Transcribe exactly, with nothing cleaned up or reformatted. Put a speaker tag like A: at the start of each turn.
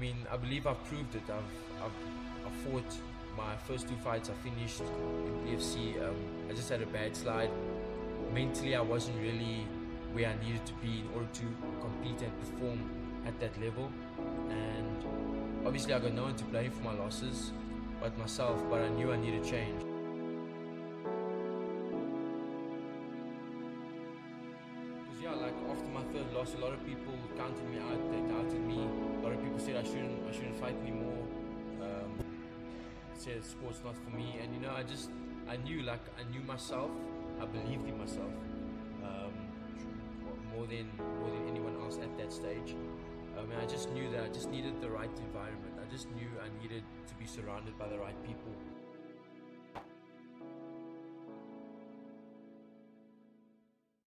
A: mean, I believe I've proved it. I've, I've, I've fought my first two fights. I finished in B F C. Um, I just had a bad slide. Mentally, I wasn't really where I needed to be in order to compete and perform at that level. And obviously, I got no one to blame for my losses but myself. But I knew I needed change. Because yeah, like after my third loss, a lot of people counted me out. They doubted me. A lot of people said I shouldn't, I shouldn't fight anymore. Um, said sport's not for me. And you know, I just, I knew, like I knew myself. I believed in myself um, more than more than anyone else at that stage. Um, and I just knew that I just needed the right environment. I just knew I needed to be surrounded by the right people.